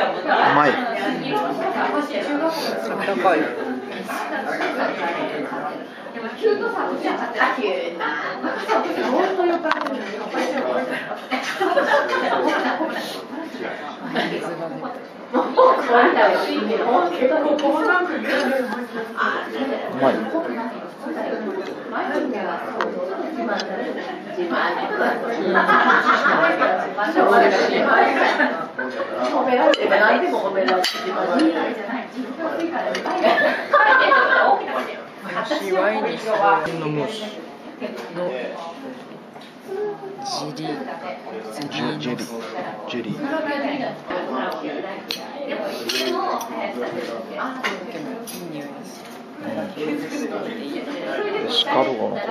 まい。 高い。 うまい。 ワインにするのムース。 ジリー。 ジェリー。 でもいい匂いです。 エスカルゴのコロッケ。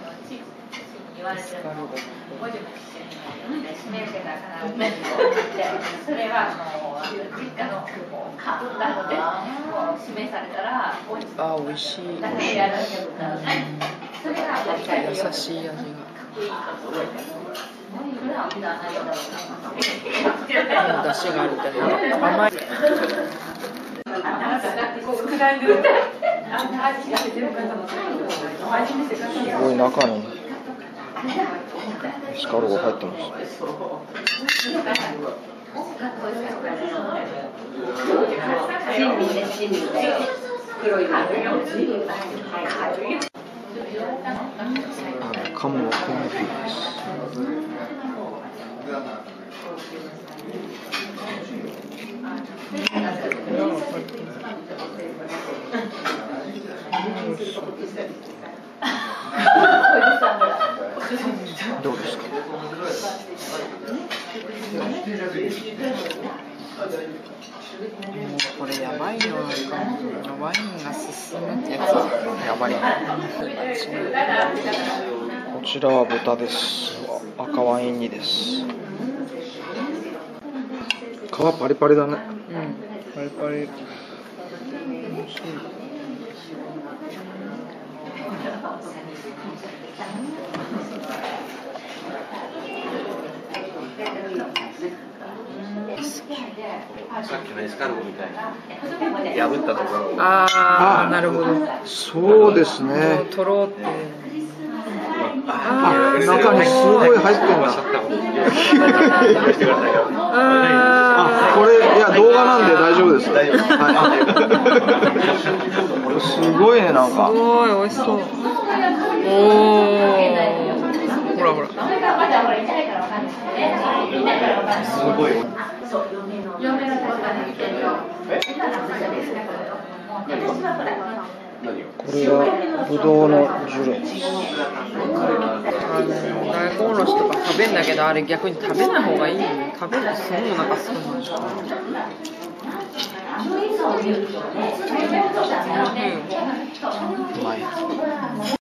あ、美味しい。優しい味が。出汁があるみたいな。甘い。 すごい中にエスカルゴ入ってます。カモはコンフィです。どうですか？ もうこれやばいよ。ワインが進むってやつ。 やばい。こちらは豚です。赤ワイン煮です。皮パリパリだね。 パリパリ。 さっきのエスカルゴみたいな破ったところ。 ああ、なるほど。 そうですね。 とろって。 中にすごい入ってんだ。これいや動画なんで大丈夫です。はい。すごいねなんか。 すごい美味しそう。おお。ほらほら。 すごい。 これはブドウのジュレです。 大根おろしとか食べんだけど、あれ逆に食べない方がいいよね。食べるとすぐお腹すくんでしょ。 うまい。